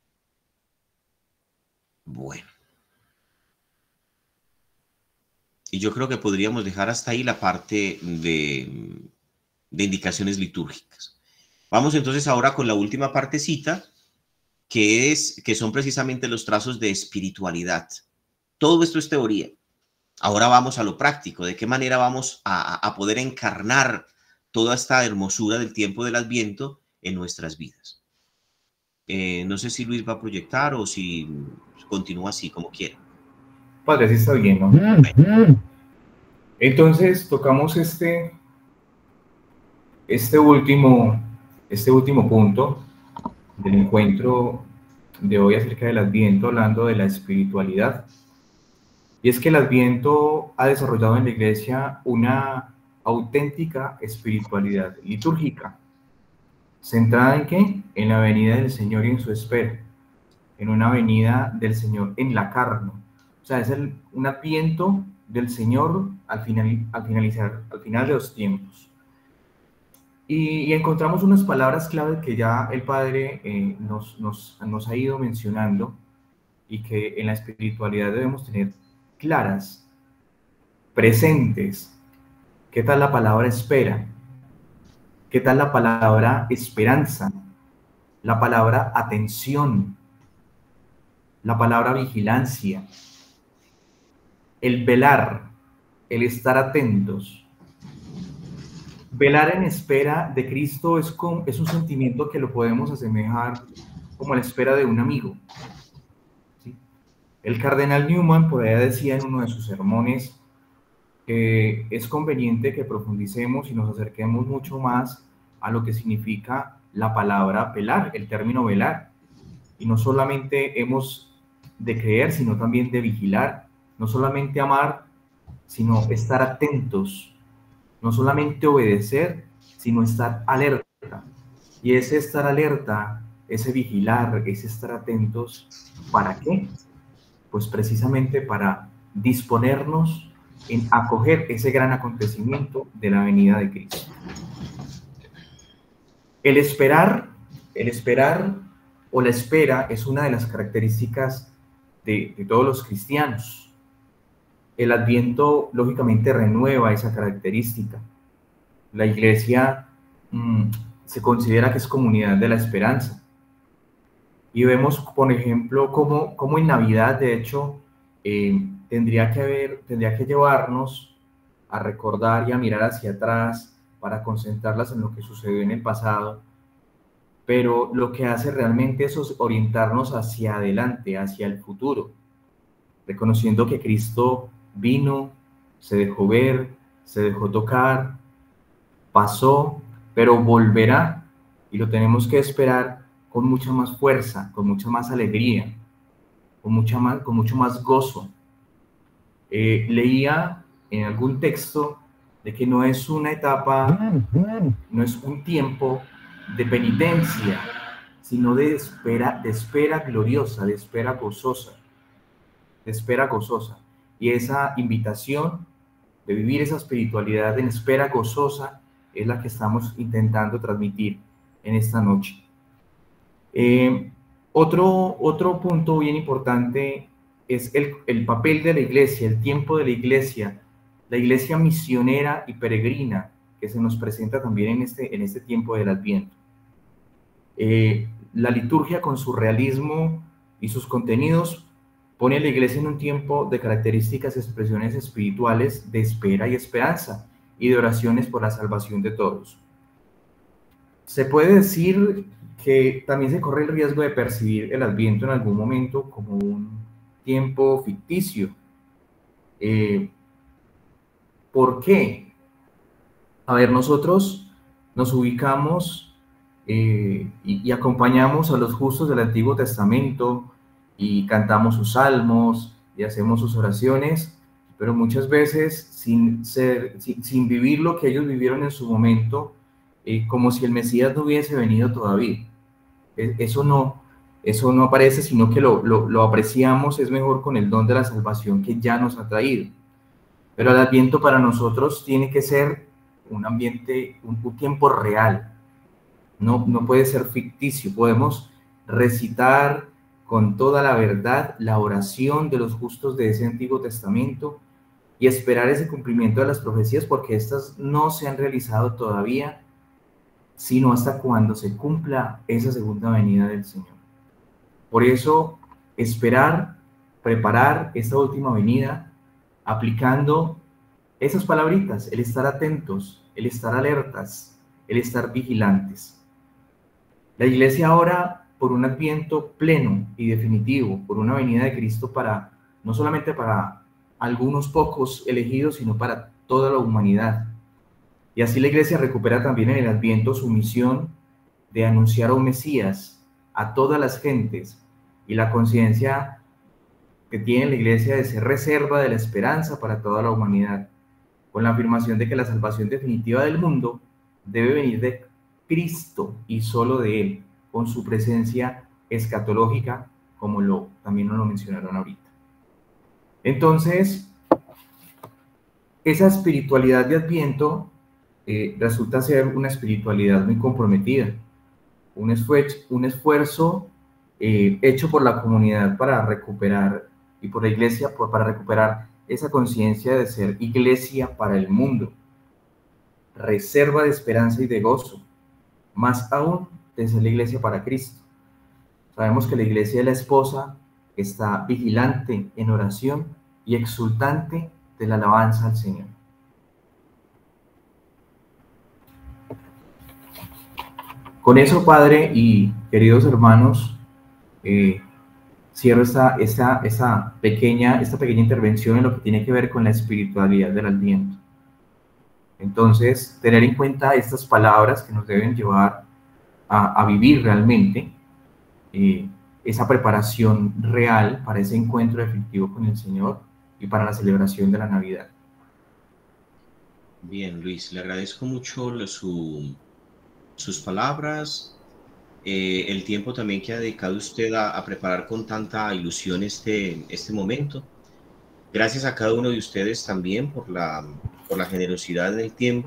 Bueno. Y yo creo que podríamos dejar hasta ahí la parte de, de indicaciones litúrgicas. Vamos entonces ahora con la última partecita, que, es, que son precisamente los trazos de espiritualidad. Todo esto es teoría. Ahora vamos a lo práctico, de qué manera vamos a, a poder encarnar toda esta hermosura del tiempo del Adviento en nuestras vidas. Eh, no sé si Luis va a proyectar o si continúa así, como quiera. Padre, sí está bien, ¿no? Entonces, tocamos este, este, último, este último punto del encuentro de hoy acerca del Adviento, hablando de la espiritualidad. Y es que el Adviento ha desarrollado en la Iglesia una auténtica espiritualidad litúrgica. ¿Centrada en qué? En la venida del Señor y en su espera. En una venida del Señor en la carne. O sea, es el, un Adviento del Señor al, final, al, finalizar, al final de los tiempos. Y, y encontramos unas palabras clave que ya el Padre eh, nos, nos, nos ha ido mencionando y que en la espiritualidad debemos tener claras, presentes. ¿Qué tal la palabra espera? ¿Qué tal la palabra esperanza? La palabra atención, la palabra vigilancia, el velar, el estar atentos. Velar en espera de Cristo es, con, es un sentimiento que lo podemos asemejar como la espera de un amigo. ¿Sí? El cardenal Newman por allá decía en uno de sus sermones que es conveniente que profundicemos y nos acerquemos mucho más a lo que significa la palabra velar, el término velar. Y no solamente hemos de creer, sino también de vigilar, no solamente amar, sino estar atentos, no solamente obedecer, sino estar alerta. Y ese estar alerta, ese vigilar, ese estar atentos, ¿para qué? Pues precisamente para disponernos en acoger ese gran acontecimiento de la venida de Cristo. El esperar, el esperar o la espera es una de las características de, de todos los cristianos. El Adviento, lógicamente, renueva esa característica. La Iglesia mmm, se considera que es comunidad de la esperanza. Y vemos, por ejemplo, cómo, cómo en Navidad, de hecho, eh, tendría que haber, tendría que llevarnos a recordar y a mirar hacia atrás para concentrarlas en lo que sucedió en el pasado. Pero lo que hace realmente es orientarnos hacia adelante, hacia el futuro, reconociendo que Cristo vino, se dejó ver, se dejó tocar, pasó, pero volverá, y lo tenemos que esperar con mucha más fuerza, con mucha más alegría, con, mucha más, con mucho más gozo. Eh, leía en algún texto de que no es una etapa, no es un tiempo de penitencia, sino de espera, de espera gloriosa, de espera gozosa, de espera gozosa. Y esa invitación de vivir esa espiritualidad en espera gozosa es la que estamos intentando transmitir en esta noche. Eh, otro, otro punto bien importante es el, el papel de la Iglesia, el tiempo de la Iglesia, la Iglesia misionera y peregrina que se nos presenta también en este, en este tiempo del Adviento. Eh, la liturgia con su realismo y sus contenidos pone a la Iglesia en un tiempo de características, expresiones espirituales de espera y esperanza y de oraciones por la salvación de todos. Se puede decir que también se corre el riesgo de percibir el Adviento en algún momento como un tiempo ficticio. Eh, ¿Por qué? A ver, nosotros nos ubicamos eh, y, y acompañamos a los justos del Antiguo Testamento y cantamos sus salmos y hacemos sus oraciones, pero muchas veces sin, ser, sin, sin vivir lo que ellos vivieron en su momento, eh, como si el Mesías no hubiese venido todavía. Eso no, eso no aparece, sino que lo, lo, lo apreciamos, es mejor con el don de la salvación que ya nos ha traído. Pero el Adviento para nosotros tiene que ser un ambiente, un, un tiempo real. No, no puede ser ficticio. Podemos recitar con toda la verdad la oración de los justos de ese Antiguo Testamento y esperar ese cumplimiento de las profecías, porque estas no se han realizado todavía, sino hasta cuando se cumpla esa segunda venida del Señor. Por eso, esperar, preparar esta última venida, aplicando esas palabritas, el estar atentos, el estar alertas, el estar vigilantes. La Iglesia ora por un adviento pleno y definitivo, por una venida de Cristo para, no solamente para algunos pocos elegidos, sino para toda la humanidad. Y así la Iglesia recupera también en el adviento su misión de anunciar a un Mesías a todas las gentes, y la conciencia que tiene la Iglesia de ser reserva de la esperanza para toda la humanidad, con la afirmación de que la salvación definitiva del mundo debe venir de Cristo y solo de Él, con su presencia escatológica, como lo, también nos lo mencionaron ahorita. Entonces, esa espiritualidad de Adviento eh, resulta ser una espiritualidad muy comprometida, un esfuerzo, un esfuerzo eh, hecho por la comunidad para recuperar, y por la Iglesia por, para recuperar esa conciencia de ser iglesia para el mundo, reserva de esperanza y de gozo, más aún de ser la iglesia para Cristo. Sabemos que la iglesia de la esposa está vigilante en oración y exultante de la alabanza al Señor. Con eso, Padre y queridos hermanos, eh, cierro esta, esta, esta, pequeña, esta pequeña intervención en lo que tiene que ver con la espiritualidad del Adviento. Entonces, tener en cuenta estas palabras que nos deben llevar a, a vivir realmente eh, esa preparación real para ese encuentro definitivo con el Señor y para la celebración de la Navidad. Bien, Luis, le agradezco mucho su, sus palabras, eh, el tiempo también que ha dedicado usted a, a preparar con tanta ilusión este, este momento. Gracias a cada uno de ustedes también por la, por la generosidad del tiempo.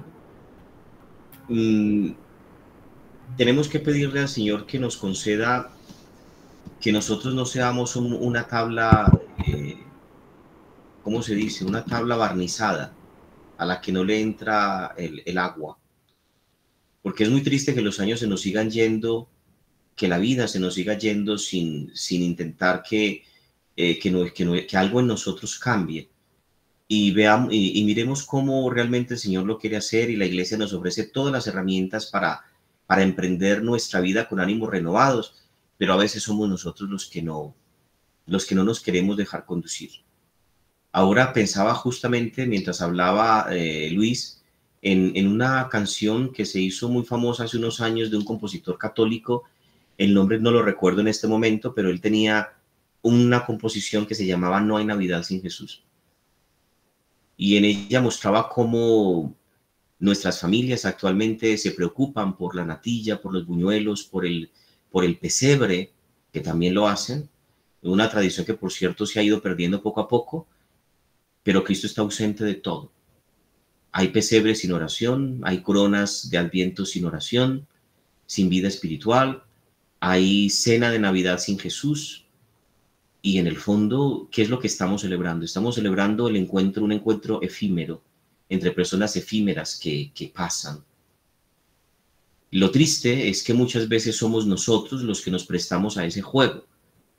Mm, tenemos que pedirle al Señor que nos conceda que nosotros no seamos un, una tabla, eh, ¿cómo se dice? Una tabla barnizada a la que no le entra el, el agua. Porque es muy triste que los años se nos sigan yendo, que la vida se nos siga yendo sin, sin intentar que, eh, que, no, que, no, que algo en nosotros cambie. Y, veamos, y, y miremos cómo realmente el Señor lo quiere hacer, y la Iglesia nos ofrece todas las herramientas para, para emprender nuestra vida con ánimos renovados, pero a veces somos nosotros los que no, los que no nos queremos dejar conducir. Ahora pensaba justamente, mientras hablaba eh, Luis, en, en una canción que se hizo muy famosa hace unos años de un compositor católico. El nombre no lo recuerdo en este momento, pero él tenía una composición que se llamaba No hay Navidad sin Jesús. Y en ella mostraba cómo nuestras familias actualmente se preocupan por la natilla, por los buñuelos, por el, por el pesebre, que también lo hacen, una tradición que por cierto se ha ido perdiendo poco a poco, pero Cristo está ausente de todo. Hay pesebre sin oración, hay coronas de Adviento sin oración, sin vida espiritual, hay cena de Navidad sin Jesús. Y en el fondo, ¿qué es lo que estamos celebrando? Estamos celebrando el encuentro, un encuentro efímero, entre personas efímeras que, que pasan. Lo triste es que muchas veces somos nosotros los que nos prestamos a ese juego,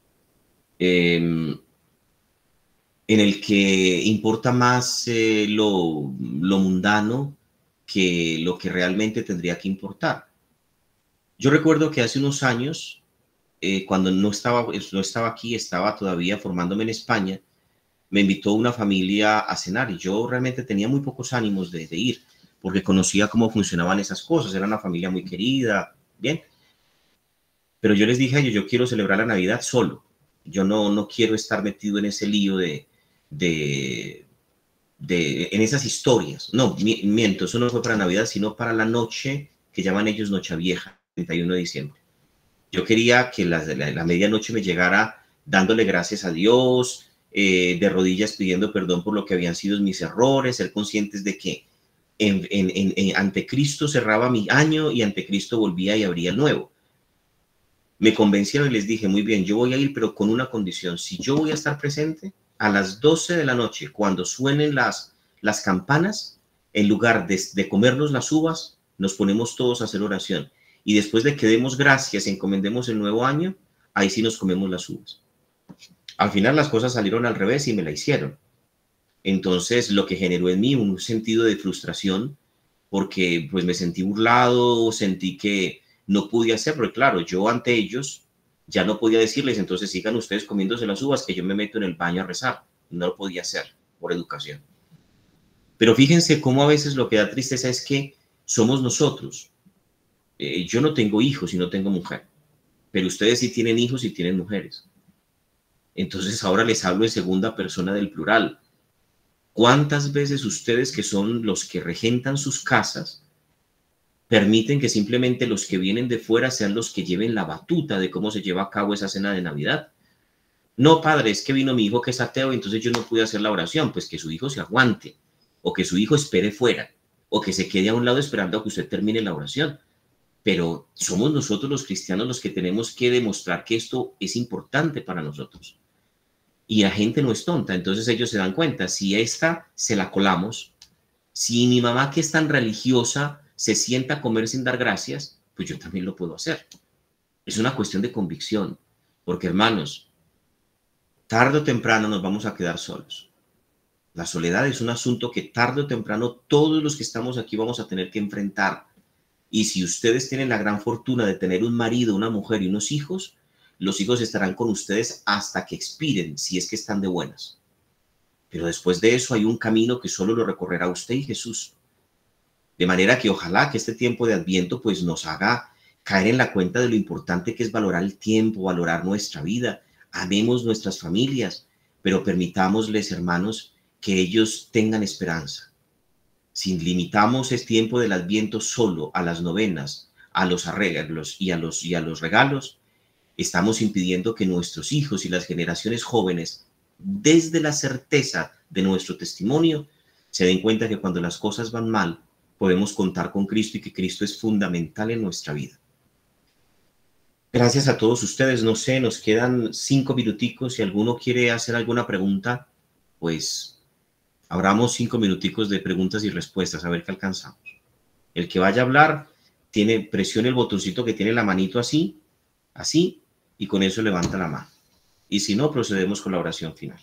eh, en el que importa más eh, lo, lo mundano que lo que realmente tendría que importar. Yo recuerdo que hace unos años, eh, cuando no estaba, no estaba aquí, estaba todavía formándome en España, me invitó una familia a cenar y yo realmente tenía muy pocos ánimos de, de ir, porque conocía cómo funcionaban esas cosas. Era una familia muy querida, bien. Pero yo les dije a ellos, yo quiero celebrar la Navidad solo. Yo no, no quiero estar metido en ese lío de, de, de, en esas historias. No, miento, eso no fue para Navidad, sino para la noche que llaman ellos Nochevieja, treinta y uno de diciembre. Yo quería que la, la, la medianoche me llegara dándole gracias a Dios, eh, de rodillas pidiendo perdón por lo que habían sido mis errores, ser conscientes de que en, en, en, en, ante Cristo cerraba mi año y ante Cristo volvía y abría el nuevo. Me convencieron y les dije, muy bien, yo voy a ir, pero con una condición. Si yo voy a estar presente, a las doce de la noche, cuando suenen las, las campanas, en lugar de, de comernos las uvas, nos ponemos todos a hacer oración. Y después de que demos gracias y encomendemos el nuevo año, ahí sí nos comemos las uvas. Al final las cosas salieron al revés y me la hicieron. Entonces, lo que generó en mí un sentido de frustración, porque pues me sentí burlado, sentí que no pude hacer, porque claro, yo ante ellos ya no podía decirles, entonces sigan ustedes comiéndose las uvas, que yo me meto en el baño a rezar. No lo podía hacer por educación. Pero fíjense cómo a veces lo que da tristeza es que somos nosotros. Eh, yo no tengo hijos y no tengo mujer, pero ustedes sí tienen hijos y tienen mujeres. Entonces ahora les hablo en segunda persona del plural. ¿Cuántas veces ustedes, que son los que regentan sus casas, permiten que simplemente los que vienen de fuera sean los que lleven la batuta de cómo se lleva a cabo esa cena de Navidad? No, padre, es que vino mi hijo que es ateo y entonces yo no pude hacer la oración. Pues que su hijo se aguante, o que su hijo espere fuera, o que se quede a un lado esperando a que usted termine la oración. Pero somos nosotros los cristianos los que tenemos que demostrar que esto es importante para nosotros. Y la gente no es tonta, entonces ellos se dan cuenta, si esta se la colamos, si mi mamá, que es tan religiosa, se sienta a comer sin dar gracias, pues yo también lo puedo hacer. Es una cuestión de convicción, porque hermanos, tarde o temprano nos vamos a quedar solos. La soledad es un asunto que tarde o temprano todos los que estamos aquí vamos a tener que enfrentar. Y si ustedes tienen la gran fortuna de tener un marido, una mujer y unos hijos, los hijos estarán con ustedes hasta que expiren, si es que están de buenas. Pero después de eso hay un camino que solo lo recorrerá usted y Jesús. De manera que ojalá que este tiempo de Adviento pues nos haga caer en la cuenta de lo importante que es valorar el tiempo, valorar nuestra vida, amemos nuestras familias, pero permitámosles, hermanos, que ellos tengan esperanza. Si limitamos el tiempo del Adviento solo a las novenas, a los arreglos y a los, y a los regalos, estamos impidiendo que nuestros hijos y las generaciones jóvenes, desde la certeza de nuestro testimonio, se den cuenta que cuando las cosas van mal, podemos contar con Cristo y que Cristo es fundamental en nuestra vida. Gracias a todos ustedes. No sé, nos quedan cinco minuticos. Si alguno quiere hacer alguna pregunta, pues abramos cinco minuticos de preguntas y respuestas, a ver qué alcanzamos. El que vaya a hablar, tiene, presione el botoncito que tiene la manito así, así, y con eso levanta la mano. Y si no, procedemos con la oración final.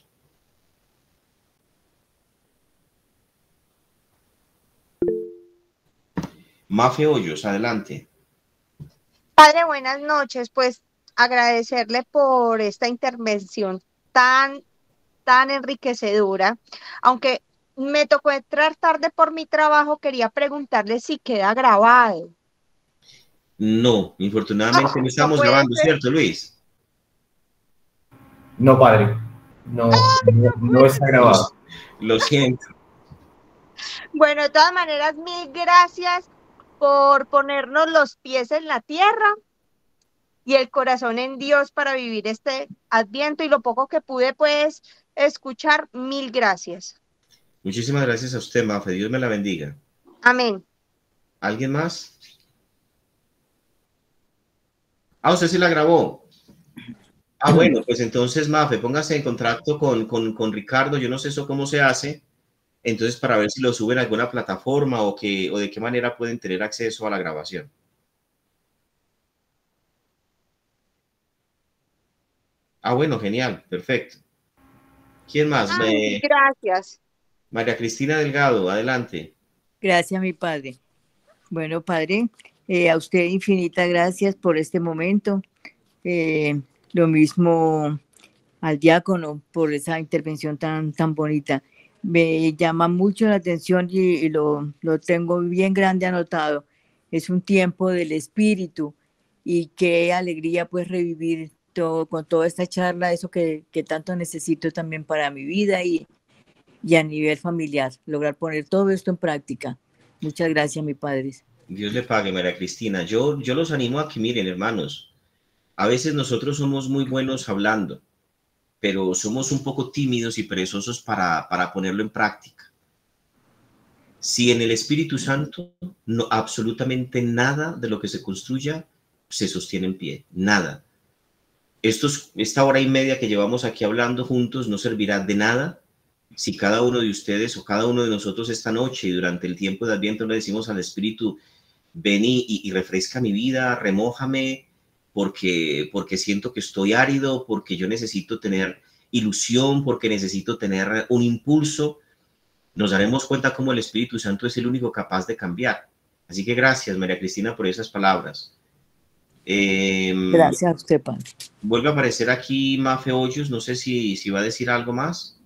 Mafe Hoyos, adelante. Padre, buenas noches. Pues agradecerle por esta intervención tan, tan enriquecedora. Aunque me tocó entrar tarde por mi trabajo, quería preguntarle si queda grabado. No, infortunadamente no estamos no grabando, ser. ¿cierto, Luis? No, padre, no, no, no está grabado. Lo siento. Bueno, de todas maneras, mil gracias por ponernos los pies en la tierra y el corazón en Dios para vivir este Adviento, y lo poco que pude pues escuchar, mil gracias. Muchísimas gracias a usted, Mafe. Dios me la bendiga. Amén. ¿Alguien más? Ah, usted sí la grabó. Ah, bueno, pues entonces, Mafe, póngase en contacto con, con, con Ricardo. Yo no sé eso cómo se hace. Entonces, para ver si lo suben a alguna plataforma o, que, o de qué manera pueden tener acceso a la grabación. Ah, bueno, genial, perfecto. ¿Quién más? Ay, Me... Gracias. María Cristina Delgado, adelante. Gracias, mi padre. Bueno, padre, eh, a usted infinitas gracias por este momento. Eh, lo mismo al diácono por esa intervención tan, tan bonita. Me llama mucho la atención y, y lo, lo tengo bien grande anotado. Es un tiempo del espíritu, y qué alegría pues revivir todo, con toda esta charla, eso que, que tanto necesito también para mi vida y, y a nivel familiar, lograr poner todo esto en práctica. Muchas gracias, mi padre. Dios le pague, María Cristina. Yo, yo los animo a que miren, hermanos, a veces nosotros somos muy buenos hablando, pero somos un poco tímidos y perezosos para, para ponerlo en práctica. Si en el Espíritu Santo, no, absolutamente nada de lo que se construya se sostiene en pie, nada. estos, esta hora y media que llevamos aquí hablando juntos no servirá de nada si cada uno de ustedes o cada uno de nosotros esta noche y durante el tiempo de Adviento le decimos al Espíritu, ven y, y refresca mi vida, remójame, porque, porque siento que estoy árido, porque yo necesito tener ilusión, porque necesito tener un impulso. Nos daremos cuenta cómo el Espíritu Santo es el único capaz de cambiar. Así que gracias, María Cristina, por esas palabras. Eh, gracias a usted, Padre. Vuelve a aparecer aquí Mafe Hoyos, no sé si, si va a decir algo más.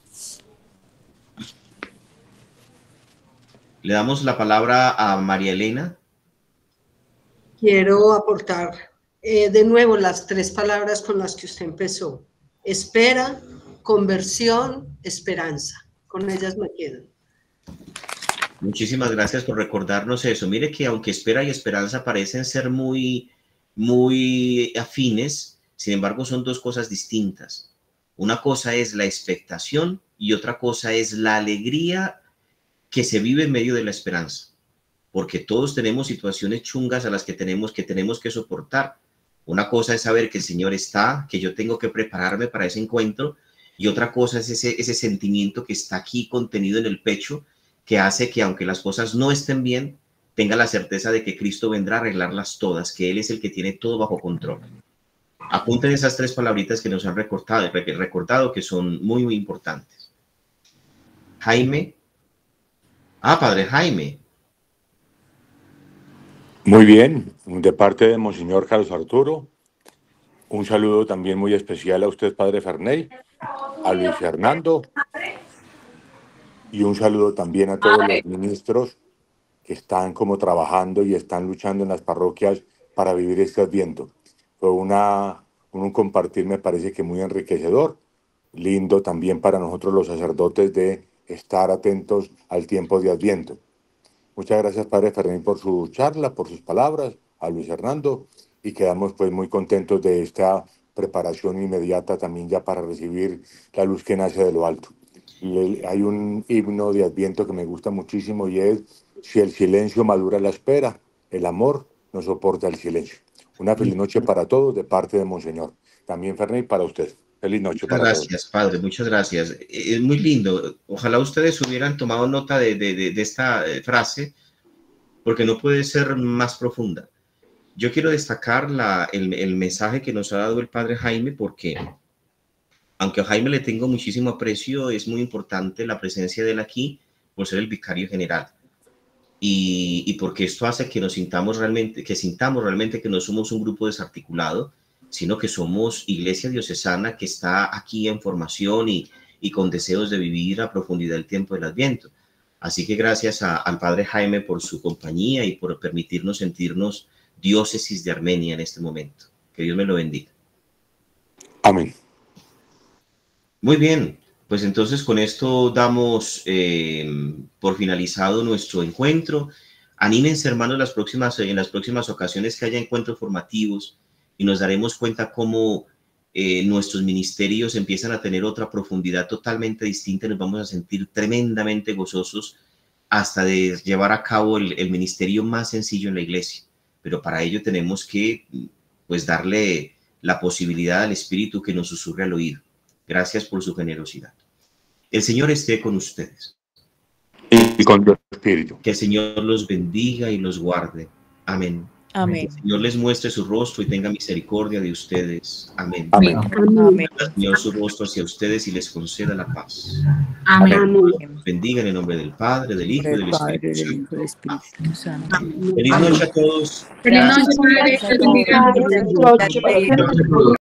Le damos la palabra a María Elena. Quiero aportar eh, de nuevo las tres palabras con las que usted empezó. Espera, conversión, esperanza. Con ellas me quedo. Muchísimas gracias por recordarnos eso. Mire que aunque espera y esperanza parecen ser muy, muy afines, sin embargo son dos cosas distintas. Una cosa es la expectación y otra cosa es la alegría que se vive en medio de la esperanza. Porque todos tenemos situaciones chungas a las que tenemos que, tenemos que soportar. Una cosa es saber que el Señor está, que yo tengo que prepararme para ese encuentro, y otra cosa es ese, ese sentimiento que está aquí contenido en el pecho, que hace que aunque las cosas no estén bien, tenga la certeza de que Cristo vendrá a arreglarlas todas, que Él es el que tiene todo bajo control. Apunten esas tres palabritas que nos han recordado, recordado que son muy, muy importantes. Jaime. Ah, Padre Jaime. Muy bien, de parte de Monseñor Carlos Arturo, un saludo también muy especial a usted, Padre Ferney, a Luis Fernando, y un saludo también a todos los ministros que están como trabajando y están luchando en las parroquias para vivir este Adviento. Fue una, un compartir, me parece que muy enriquecedor, lindo también para nosotros los sacerdotes de estar atentos al tiempo de Adviento. Muchas gracias, Padre Fernández, por su charla, por sus palabras, a Luis Fernando, y quedamos pues muy contentos de esta preparación inmediata también ya para recibir la luz que nace de lo alto. Y hay un himno de Adviento que me gusta muchísimo y es: si el silencio madura la espera, el amor no soporta el silencio. Una feliz noche para todos de parte de Monseñor. También, Fernández, para usted. Feliz noche para todos. Gracias, Padre, muchas gracias. Es muy lindo. Ojalá ustedes hubieran tomado nota de, de, de, de esta frase, porque no puede ser más profunda. Yo quiero destacar la, el, el mensaje que nos ha dado el Padre Jaime, porque aunque a Jaime le tengo muchísimo aprecio, es muy importante la presencia de él aquí por ser el vicario general. Y, y porque esto hace que nos sintamos realmente, que sintamos realmente que no somos un grupo desarticulado, sino que somos iglesia diocesana que está aquí en formación y, y con deseos de vivir a profundidad el tiempo del Adviento. Así que gracias a, al Padre Jaime por su compañía y por permitirnos sentirnos diócesis de Armenia en este momento. Que Dios me lo bendiga. Amén. Muy bien, pues entonces con esto damos eh, por finalizado nuestro encuentro. Anímense, hermanos, las próximas, en las próximas ocasiones que haya encuentros formativos, y nos daremos cuenta cómo eh, nuestros ministerios empiezan a tener otra profundidad totalmente distinta. Nos vamos a sentir tremendamente gozosos hasta de llevar a cabo el, el ministerio más sencillo en la iglesia. Pero para ello tenemos que pues, darle la posibilidad al Espíritu que nos susurre al oído. Gracias por su generosidad. El Señor esté con ustedes. Y con tu espíritu. Que el Señor los bendiga y los guarde. Amén. Amén. Que el Señor les muestre su rostro y tenga misericordia de ustedes. Amén. Amén. Amén. El Señor su rostro hacia ustedes y les conceda la paz. Amén. Los bendiga en el nombre del Padre, del Hijo y del Padre, Espíritu del Santo. Hijo y del Espíritu Santo. Feliz noche a todos. Feliz noche, Padre. Gracias a todos. Feliz noche.